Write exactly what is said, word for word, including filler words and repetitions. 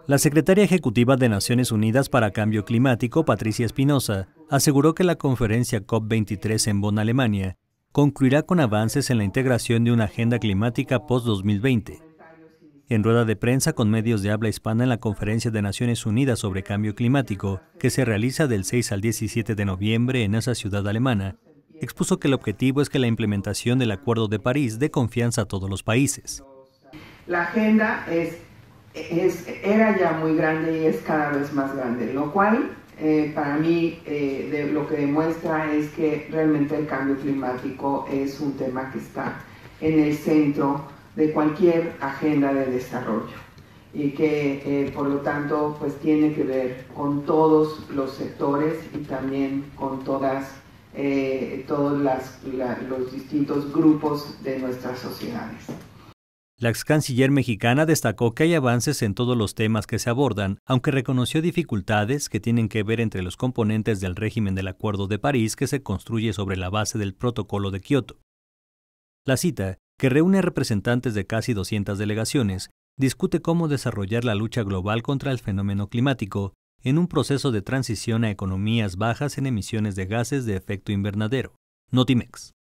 La secretaria ejecutiva de Naciones Unidas para Cambio Climático, Patricia Espinosa, aseguró que la conferencia COP veintitrés en Bonn, Alemania, concluirá con avances en la integración de una agenda climática post dos mil veinte. En rueda de prensa con medios de habla hispana en la Conferencia de Naciones Unidas sobre Cambio Climático, que se realiza del seis al diecisiete de noviembre en esa ciudad alemana, expuso que el objetivo es que la implementación del Acuerdo de París dé confianza a todos los países. La agenda es, es, era ya muy grande y es cada vez más grande, lo cual eh, para mí eh, de, lo que demuestra es que realmente el cambio climático es un tema que está en el centro de cualquier agenda de desarrollo y que eh, por lo tanto pues tiene que ver con todos los sectores y también con todas eh, todos las, la, los distintos grupos de nuestras sociedades. La ex canciller mexicana destacó que hay avances en todos los temas que se abordan, aunque reconoció dificultades que tienen que ver entre los componentes del régimen del Acuerdo de París que se construye sobre la base del Protocolo de Kioto. La cita, que reúne a representantes de casi doscientas delegaciones, discute cómo desarrollar la lucha global contra el fenómeno climático en un proceso de transición a economías bajas en emisiones de gases de efecto invernadero. Notimex.